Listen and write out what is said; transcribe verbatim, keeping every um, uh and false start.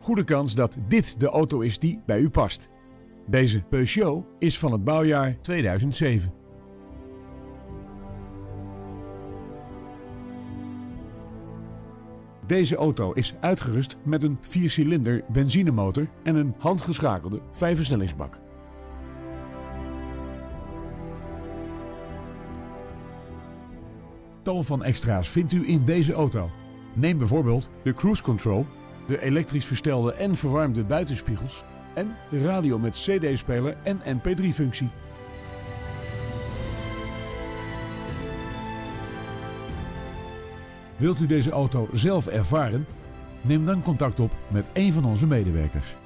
goede kans dat dit de auto is die bij u past. Deze Peugeot is van het bouwjaar tweeduizend zeven. Deze auto is uitgerust met een viercilinder benzinemotor en een handgeschakelde vijfversnellingsbak. Tal van extra's vindt u in deze auto. Neem bijvoorbeeld de cruise control, de elektrisch verstelde en verwarmde buitenspiegels en de radio met C D-speler en M P drie functie. Wilt u deze auto zelf ervaren? Neem dan contact op met een van onze medewerkers.